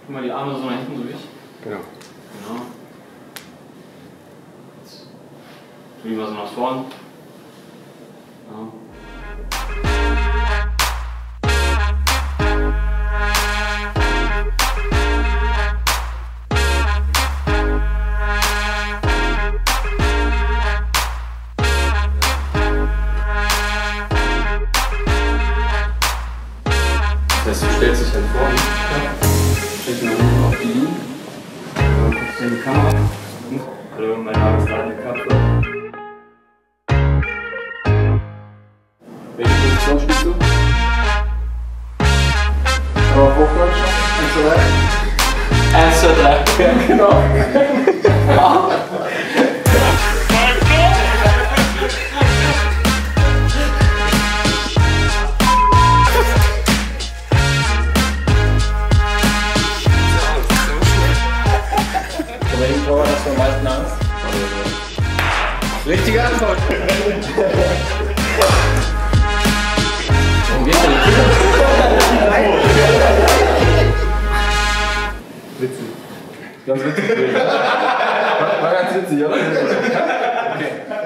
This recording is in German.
Guck mal die Arme so nach hinten, so wie ich. Genau. Genau. Jetzt tu die mal so nach vorn. Genau. Das heißt, du stellst dich halt vor, stellst dich nach unten auf die Linie, dann guckst du in die Kamera. Hallo, mein Name ist Daniel Kapfer. Welche Position spielst du? Aber Hochdeutsch? 1, 2, 3. Ja, genau. Bei welchem Tor hast du am meisten Angst? Richtige Antwort. Warum geht's denn nicht? Witzig. Ganz witzig. War ganz witzig, oder? Okay.